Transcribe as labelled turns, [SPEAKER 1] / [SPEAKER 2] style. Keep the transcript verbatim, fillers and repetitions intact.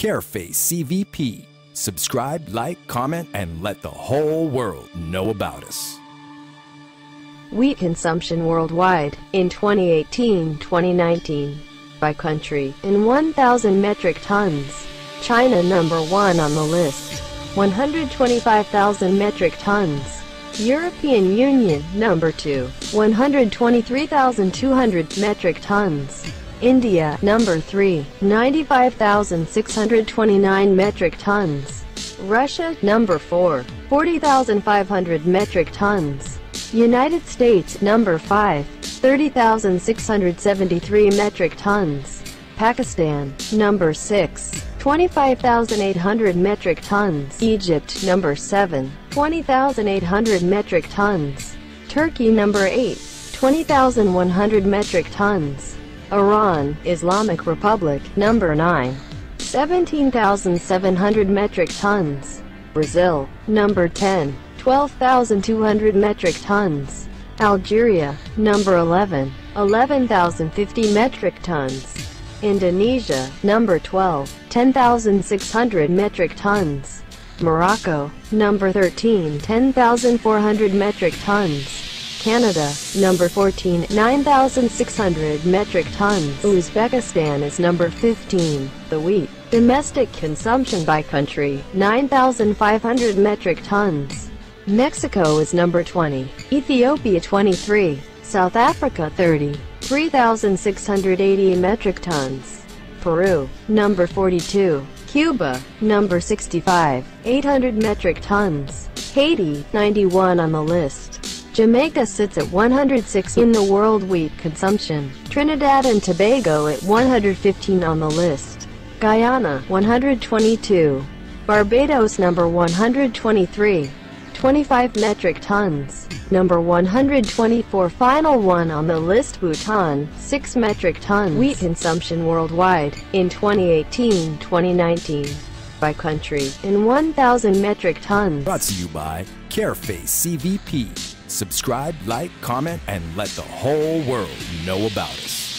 [SPEAKER 1] Careface C V P. Subscribe, like, comment, and let the whole world know about us.
[SPEAKER 2] Wheat consumption worldwide in twenty eighteen to twenty nineteen. By country, in one thousand metric tons. China number one on the list, one hundred twenty-five thousand metric tons. European Union number two, one hundred twenty-three thousand two hundred metric tons. India number three, ninety-five thousand six hundred twenty-nine metric tons. Russia number four, forty thousand five hundred metric tons. United States number five, thirty thousand six hundred seventy-three metric tons. Pakistan number six, twenty-five thousand eight hundred metric tons. Egypt number seven, twenty thousand eight hundred metric tons. Turkey number eight, twenty thousand one hundred metric tons. Iran Islamic Republic number nine, seventeen thousand seven hundred metric tons. Brazil number ten, twelve thousand two hundred metric tons. Algeria number eleven, eleven thousand fifty metric tons. Indonesia number twelve, ten thousand six hundred metric tons. Morocco number thirteen, ten thousand four hundred metric tons. Canada number fourteen, nine thousand six hundred metric tons. Uzbekistan is number fifteen. The wheat domestic consumption by country, nine thousand five hundred metric tons. Mexico is number twenty, Ethiopia twenty-three, South Africa thirty, three thousand six hundred eighty metric tons. Peru number forty-two, Cuba number sixty-five, eight hundred metric tons. Haiti ninety-one on the list. Jamaica sits at one hundred six in the world wheat consumption. Trinidad and Tobago at one hundred fifteen on the list. Guyana one hundred twenty-two. Barbados number one hundred twenty-three, twenty-five metric tons. Number one hundred twenty-four, final one on the list, Bhutan, six metric tons. Wheat consumption worldwide in twenty eighteen to twenty nineteen. By country, in one thousand metric tons.
[SPEAKER 1] Brought to you by Careface C V P. Subscribe, like, comment, and let the whole world know about us.